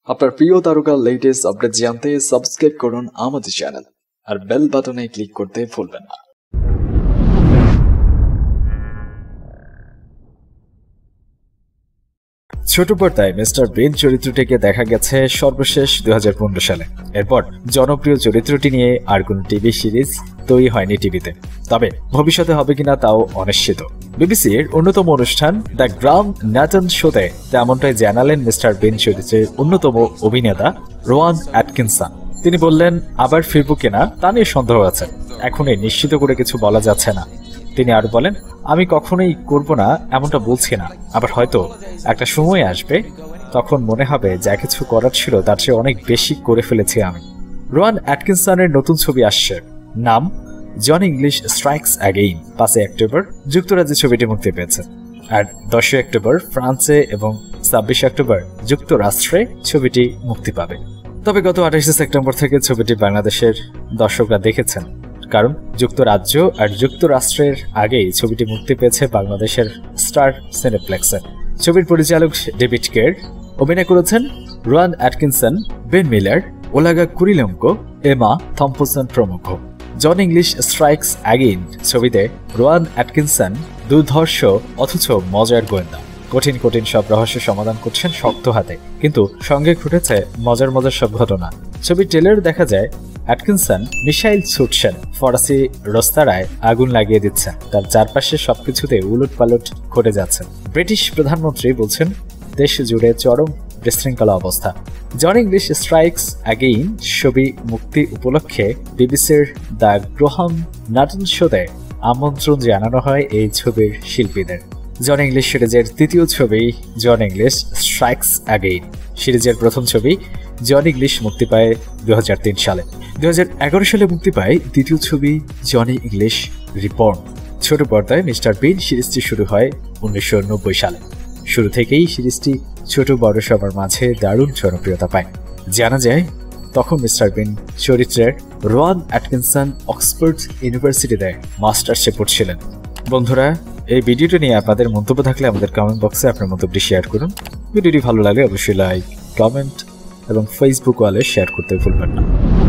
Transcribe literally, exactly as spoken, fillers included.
আপনার প্রিয় তারকার লেটেস্ট আপডেট জানতে সাবস্ক্রাইব করুন আমাদের চ্যানেল আর বেল বাটনে ক্লিক করতে ভুলবেন না। ছোট পর্দায় মিস্টার বিন চরিত্রটিকে দেখা গেছে সর্বশেষ দুই হাজার পনেরো সালে। এরপর জনপ্রিয় চরিত্রটি নিয়ে আর কোন টিভি সিরিজ তৈরি হয়নি টিভিতে, তবে ভবিষ্যতে হবে কিনা তাও অনিশ্চিত। বিবিসির অন্যতম অনুষ্ঠান দ্য গ্রাম ন্যাটন শোতে তেমনটাই জানালেন মিস্টার বিন চরিত্রের অন্যতম অভিনেতা রোয়ান অ্যাটকিনসন। তিনি বললেন, আবার ফিরবো কিনা তা নিয়ে সন্দেহ আছে, এখনই নিশ্চিত করে কিছু বলা যাচ্ছে না। তিনি আরো বলেন, আমি কখনোই করব না এমনটা বলছি না, আবার হয়তো একটা সময় আসবে তখন মনে হবে যা কিছু করার ছিল তার চেয়ে অনেক বেশি করে ফেলেছি আমি। রোয়ান অ্যাটকিনসনের নতুন ছবি আসছে, নাম জন ইংলিশ স্ট্রাইকস অ্যাগেইন। পাঁচই অক্টোবর যুক্তরাজ্যে ছবিটি মুক্তি পেয়েছে, আর দশই অক্টোবর ফ্রান্সে এবং ছাব্বিশে অক্টোবর যুক্তরাষ্ট্রে ছবিটি মুক্তি পাবে। তবে গত আঠাশে সেপ্টেম্বর থেকে ছবিটি বাংলাদেশের দর্শকরা দেখেছেন, কারণ যুক্তরাজ্য আর যুক্তরাষ্ট্রের আগেই ছবিটি মুক্তি পেয়েছে বাংলাদেশের স্টার সিনেপ্লেক্সে। ছবির পরিচালক ডেভিড কের, অভিনয় করেছেন Rowan Atkinson, Ben Miller, Olga Kurylenko, Emma Thompson প্রমুখ। জন ইংলিশ স্ট্রাইকস অ্যাগেইন ছবিতে রোয়ান অ্যাটকিনসন দুর্ধর্ষ অথচ মজার গোয়েন্দা, কঠিন কঠিন সব রহস্য সমাধান করছেন শক্ত হাতে, কিন্তু সঙ্গে ঘটেছে মজার মজার সব ঘটনা। ছবির ট্রেলার দেখা যায় অ্যাটকিনসন মিসাইল ছুটছেন, ফরাসি রস্তারায় আগুন লাগিয়ে দিচ্ছেন, তার চারপাশে সবকিছুতে উলট পালট ঘটে যাচ্ছে। ব্রিটিশ প্রধানমন্ত্রী বলছেন দেশ জুড়ে চরম বিশৃঙ্খলা অবস্থা। জন ইংলিশ স্ট্রাইকস অ্যাগেইন ছবি মুক্তি উপলক্ষে বিবিসির দ্য গ্রাহাম ন্যাটন শোতে আমন্ত্রণ জানানো হয় এই ছবির শিল্পীদের। জন ইংলিশ সিরিজের তৃতীয় ছবি জন ইংলিশ স্ট্রাইকস অ্যাগেইন। সিরিজের প্রথম ছবি জন ইংলিশ মুক্তি পায় দুই হাজার তিন সালে। দুই হাজার এগারো সালে মুক্তি পায় দ্বিতীয় ছবি জনি ইংলিশ রিবর্ন। ছোট পর্দায় মিস্টার বিন সিরিজটি শুরু হয় উনিশশো নব্বই সালে। শুরু থেকেই সিরিজটি ছোট বড় সবার মাঝে দারুণ জনপ্রিয়তা পায়। জানা যায় তখন মিস্টার বিন চরিত্রের রোয়ান অ্যাটকিনসন অক্সফোর্ড ইউনিভার্সিটিতে মাস্টার্সে পড়ছিলেন। বন্ধুরা, এই ভিডিওটি নিয়ে আপনাদের মন্তব্য থাকলে আমাদের কমেন্ট বক্সে আপনার মন্তব্যটি শেয়ার করুন। ভিডিওটি ভালো লাগলে অবশ্যই লাইক, কমেন্ট এবং ফেসবুক ওয়ালে শেয়ার করতে ভুলবেন না।